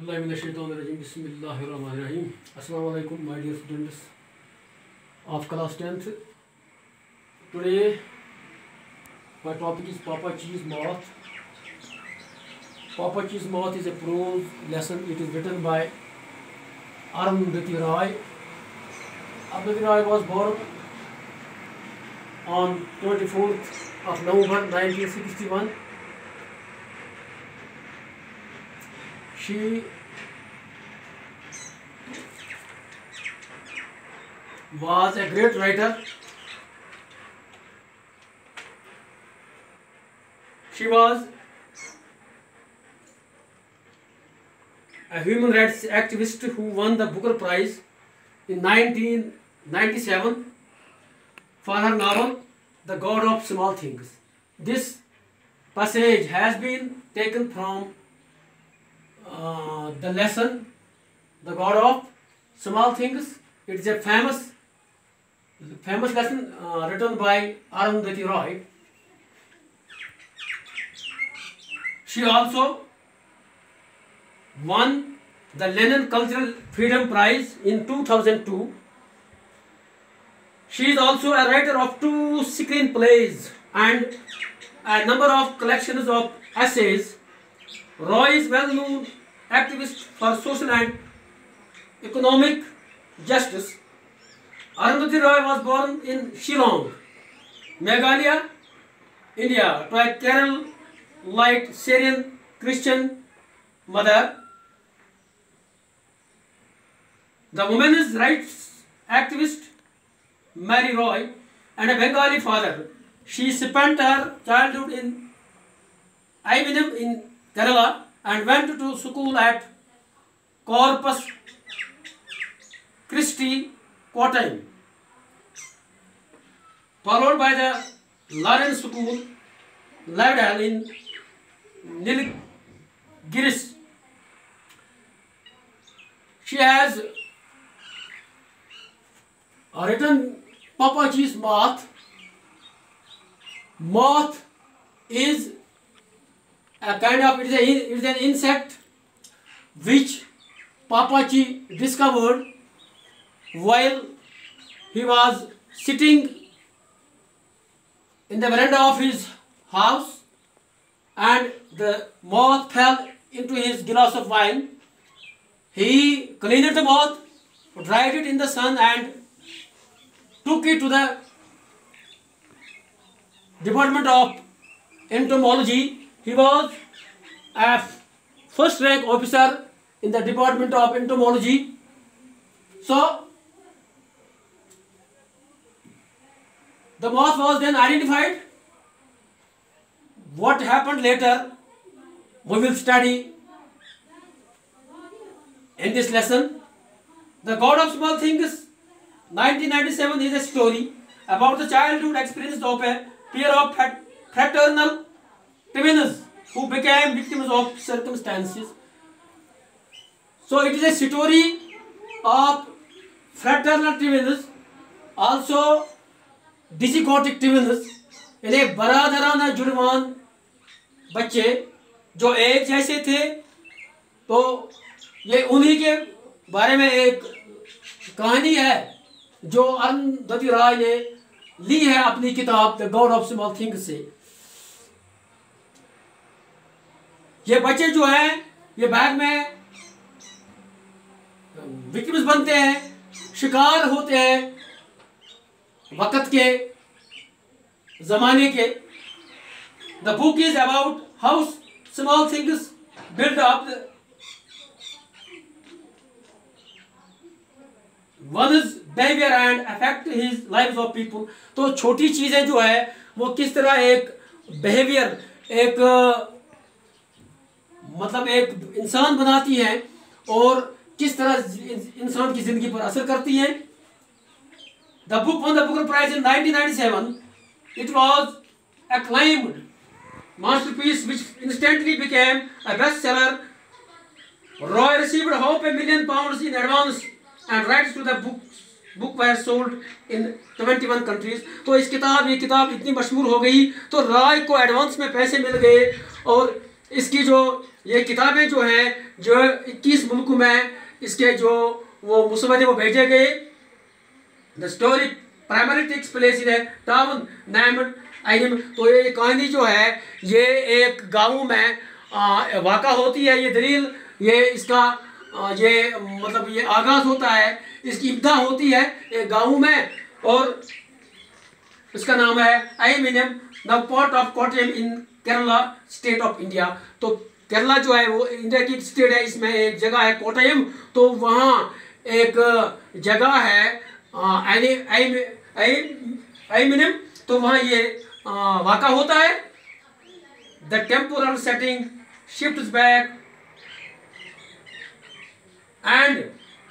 Bismillahirrahmanirrahim. Assalamu alaikum, my dear students of class 10th. Today my topic is Papa Cheese Moth. Papa Cheese Moth is a prose lesson. It is written by Arundhati Roy. Arundhati Roy was born on 24th of November 1961. She was a great writer. She was a human rights activist who won the Booker Prize in 1997 for her novel The God of Small Things. This passage has been taken from the lesson The God of Small Things. It is a famous lesson written by Arundhati Roy. She also won the Lenin Cultural Freedom Prize in 2002. She is also a writer of 2 screenplays and a number of collections of essays. Roy is well-known activist for social and economic justice. Arundhati Roy was born in Shillong, Meghalaya, India, to a Kerala-lite Syrian Christian mother. The women's rights activist Mary Roy and a Bengali father. She spent her childhood in Ivanam in Kerala and went to school at Corpus Christi, Kottayam, followed by the Lawrence School, Lavedale in Nilgiris. She has written Papa Cheese Moth. Moth is a kind of, it is an insect which Papa Cheese discovered while he was sitting in the veranda of his house, and the moth fell into his glass of wine. He cleaned the moth, dried it in the sun and took it to the Department of Entomology. He was a first-rank officer in the Department of Entomology. So, the moth was then identified. What happened later, we will study in this lesson. The God of Small Things, 1997, is a story about the childhood experience of a pair of fraternal twins who became victims of circumstances. So it is a story of fraternal twins, also dizygotic twins, यानी बरादराना जुड़वान बच्चे जो एक जैसे थे. तो ये उन्हीं के बारे में एक कहानी है जो अरुंधति रॉय ने ली है अपनी किताब the God of Small Things से. ये बच्चे जो हैं ये बैग में विक्टिम्स बनते हैं, शिकार होते हैं वक्त के ज़माने के. The book is about how small things build up one's behavior and affect his lives of people. तो छोटी चीज़ें जो है वो किस तरह एक behavior, एक मतलब एक इंसान बनाती हैं और किस तरह इंसान की ज़िंदगी पर असर करती हैं. The book won the Booker Prize in 1997. It was acclaimed masterpiece which instantly became a bestseller. Roy received £500,000 in advance and rights to the book were sold in 21 countries. तो ये किताब इतनी मशहूर हो गई तो रॉय को एडवांस में पैसे मिल गए और इसकी जो ये किताबें जो हैं जो 21 मुल्क में इसके जो वो मुसवदे वो भेजे गए। The story primary takes place in town named आइम। तो ये कहानी जो है ये एक गाँव में वाक़ा होती है। ये दलील ये इसका ये मतलब ये आगाज़ होता है, इसकी इब्दा होती है एक गाँव में, और इसका नाम है Ayemenem the port of Kottayam in Kerala state of India. तो केरला जो है वो इंडिया की स्टेट है, इसमें एक जगह है कोटयम। तो वहाँ एक जगह है आइमिनम, तो वहाँ ये वाक़ा होता है। The temporal setting shifts back and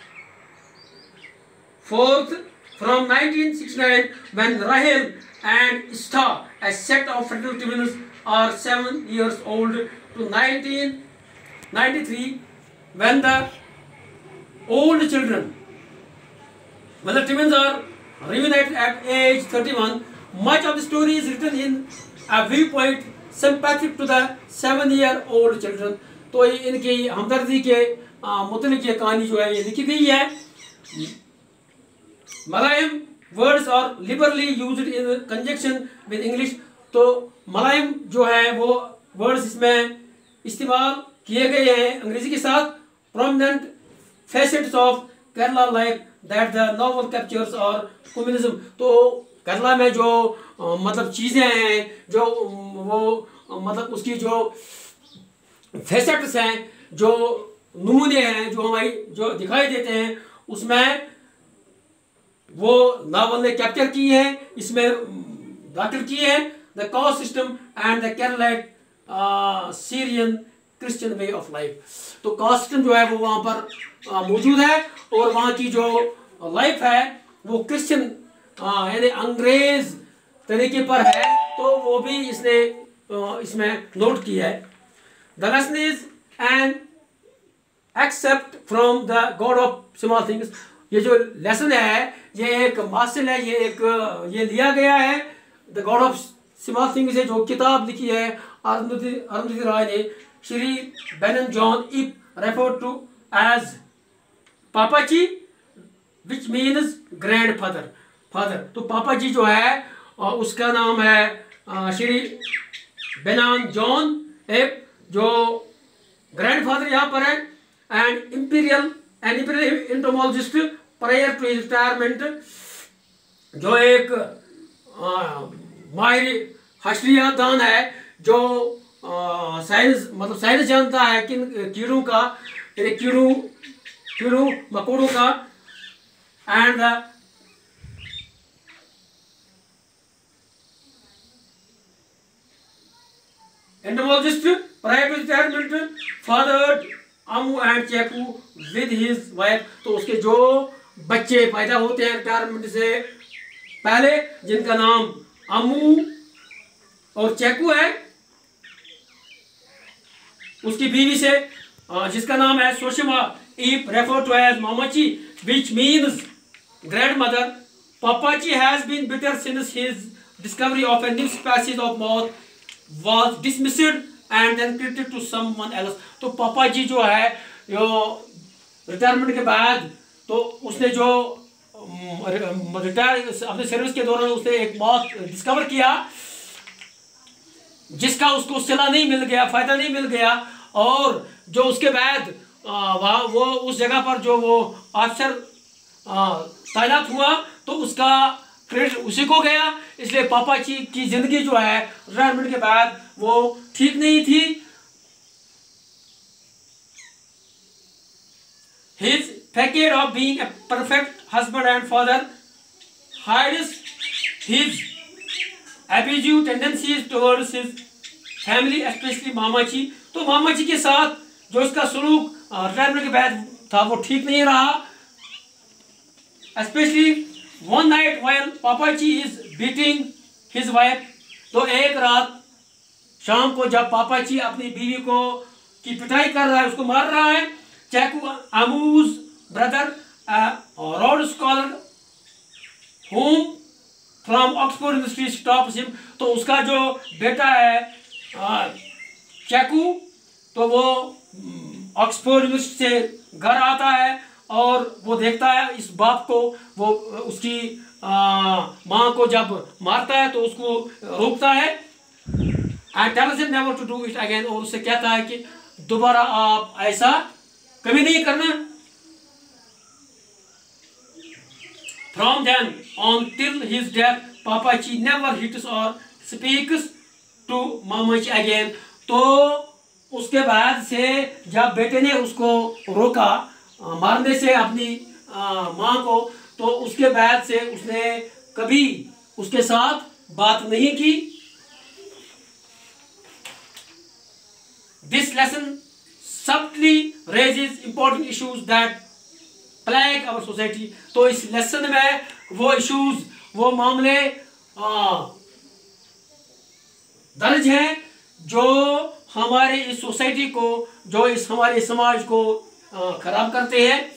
fourth from 1969 when Rahel and Ishtar, a set of fertile twins, are 7 years old, to 1993 when the old children, when the twins are reunited at age 31. Much of the story is written in a viewpoint sympathetic to the 7-year-old children. तो इनकी हमदर्दी के मुतलिक ये कहानी जो है ये लिखी गई है। Malayalam words are liberally used in conjunction with English. तो मलायम जो है वो वर्ड्स इसमें इस्तेमाल किए गए हैं अंग्रेजी के साथ। Prominent facets of Kerala life that the novel captures are communism. तो केरला में जो मतलब चीज़ें हैं जो वो मतलब उसकी जो फैसेट्स हैं, जो नमूने हैं जो हमारी जो दिखाई देते हैं, उसमें वो नावल ने कैप्चर किए हैं, इसमें दाखिल किए हैं। The caste system and the Keralite Syrian Christian way of life. तो कास्ट सिस्टम जो है वो वहाँ पर मौजूद है, और वहाँ की जो लाइफ है वो क्रिश्चियन यानी अंग्रेज तरीके पर है। तो वो भी इसने इसमें नोट किया है। The lesson is and except from the God of Small Things. ये जो लेसन है ये एक मासिल है, ये लिया गया है the God of Small Things से, जो किताब लिखी है अरुंधति रॉय ने। Shri Benaan John Ipe referred to as Pappachi which means grandfather. तो पापा जी जो है उसका नाम है श्री बेनन जॉन इफ, जो ग्रैंड फादर यहाँ पर है। And imperial entomologist prior to retirement, जो एक माहिर हशरिया दान है जो साइंस मतलब साइंस जानता है किन कीड़ों का, कीड़ों मकोड़ों का। And entomologist prior to retirement fathered Ammu and Chacko with his wife. तो उसके जो बच्चे पैदा होते हैं रिटायरमेंट से पहले, जिनका नाम अमू और चेकू है, उसकी बीवी से जिसका नाम है Soshamma Ipe refer to as Mammachi which means grandmother. Pappachi has been bitter since his discovery of a new species of moth was dismissed and then credited to someone else। तो पापा जी जो है जो रिटायरमेंट के बाद तो उसने जो रिटायर अपने सर्विस के दौरान उसने एक मौत डिस्कवर किया जिसका उसको सिला नहीं मिल गया, फायदा नहीं मिल गया, और जो उसके बाद वो उस जगह पर जो वो अफसर तैनात हुआ तो उसका क्रेडिट उसी को गया। इसलिए पापा जी की जिंदगी जो है रिटायरमेंट के बाद वो ठीक नहीं थी। His facade of being a perfect husband and father hides his abusive tendencies towards his family, especially मामा जी। तो मामा जी के साथ जो उसका सलूक रिटायरमेंट के बाद था वो ठीक नहीं रहा। Especially one night while पापाजी is beating his wife। तो एक रात शाम को जब पापाजी अपनी बीवी को की पिटाई कर रहा है, उसको मार रहा है, Chacko Ammu's brother Rhodes scholar home from Oxford University stops him. तो उसका जो बेटा है चेकू, तो वो ऑक्सफोर्ड यूनिवर्सिटी से घर आता है और वो देखता है इस बाप को, वो उसकी माँ को जब मारता है तो उसको रोकता है, and tells him never to do it again, और उससे कहता है कि दोबारा आप ऐसा कभी नहीं करना। From then on till his death Pappachi never hits or speaks to Mammachi again. तो उसके बाद से जब बेटे ने उसको रोका मारने से अपनी माँ को, तो उसके बाद से उसने कभी उसके साथ बात नहीं की। This lesson subtly raises important issues that plague our society. तो इस लेसन में वो इश्यूज, वो मामले दर्ज हैं जो हमारे इस सोसाइटी को, जो इस हमारे समाज को खराब करते हैं।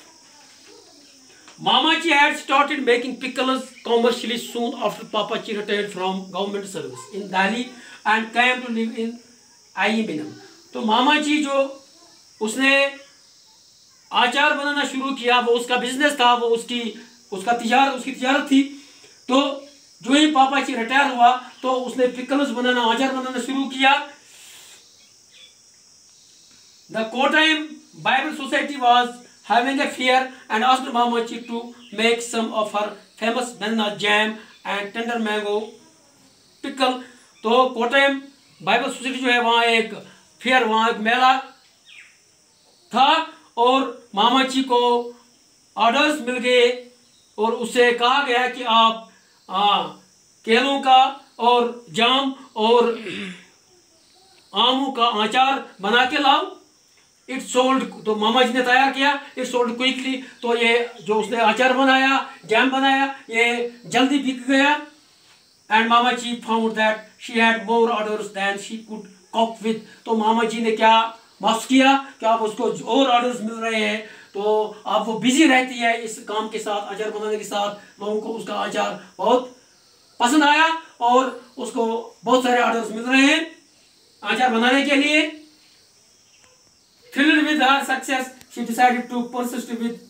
Mamachi had started making pickles commercially soon after Papachi retired from government service in Delhi and came to live in Ayminam। तो मामाची जो उसने आचार बनाना शुरू किया, वो उसका बिजनेस था, वो उसकी तिजारत थी। तो जो ही पापाची रिटायर हुआ तो उसने पिकल्स बनाना, आचार बनाना शुरू किया। The Kottayam Bible Society was having a fair and asked Mamachi to make some of her famous banana jam and tender mango pickle। तो कोटायम बाइबल सोसाइटी जो है वहाँ एक फेयर, वहाँ एक मेला था और मामाची को ऑर्डर्स मिल गए और उससे कहा गया कि आप केलों का और जाम और आमों का अचार बना के लाओ। इट सोल्ड, तो मामा जी ने तैयार किया। इट सोल्ड क्विकली, तो ये जो उसने अचार बनाया, जैम बनाया, ये जल्दी बिक गया। And Mammachi found that she had more orders than she could cope with. तो मामा जी ने क्या महसूस किया कि आप उसको और ऑर्डर्स मिल रहे हैं, तो आप वो बिजी रहती है इस काम के साथ, अचार बनाने के साथ। लोगों को उसका अचार बहुत पसंद आया और उसको बहुत सारे ऑर्डर्स मिल रहे हैं अचार बनाने के लिए। Thrilled with her success, she decided to persist with